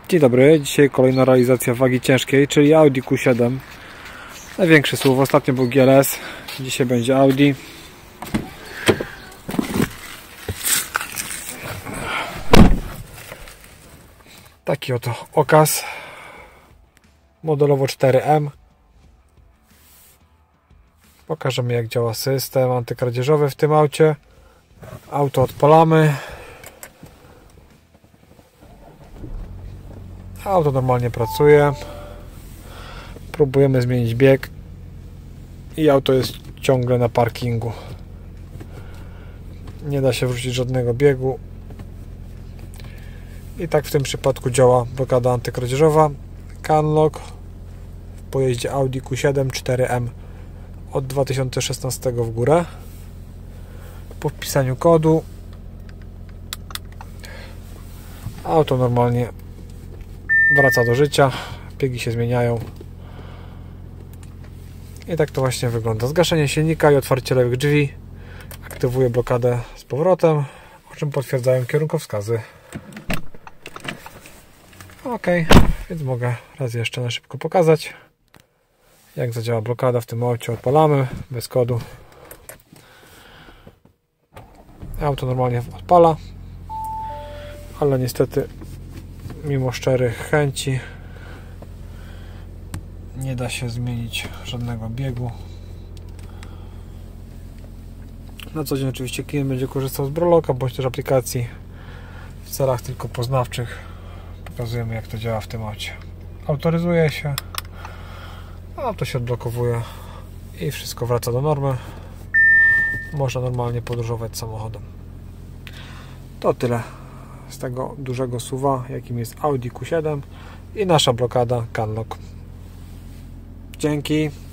Dzień dobry, dzisiaj kolejna realizacja wagi ciężkiej, czyli Audi Q7. Największy SUV, ostatnio był GLS, dzisiaj będzie Audi. Taki oto okaz, modelowo 4M. Pokażemy, jak działa system antykradzieżowy w tym aucie. Auto odpalamy. Auto normalnie pracuje. Próbujemy zmienić bieg i auto jest ciągle na parkingu. Nie da się wrócić żadnego biegu. I tak w tym przypadku działa blokada antykradzieżowa CanLock w pojeździe Audi Q7 4M od 2016 w górę. Po wpisaniu kodu auto normalnie wraca do życia, biegi się zmieniają i tak to właśnie wygląda. Zgaszenie silnika i otwarcie lewych drzwi aktywuje blokadę z powrotem, o czym potwierdzają kierunkowskazy. Ok, więc mogę raz jeszcze na szybko pokazać, jak zadziała blokada w tym aucie. Odpalamy bez kodu. Auto normalnie odpala, ale niestety mimo szczerych chęci nie da się zmienić żadnego biegu. Na co dzień oczywiście klient będzie korzystał z Broloka bądź też aplikacji. W celach tylko poznawczych pokazujemy, jak to działa w tym aucie. Autoryzuje się, auto się odblokowuje i wszystko wraca do normy. Można normalnie podróżować samochodem. To tyle z tego dużego SUV-a, jakim jest Audi Q7 i nasza blokada CanLock. Dzięki.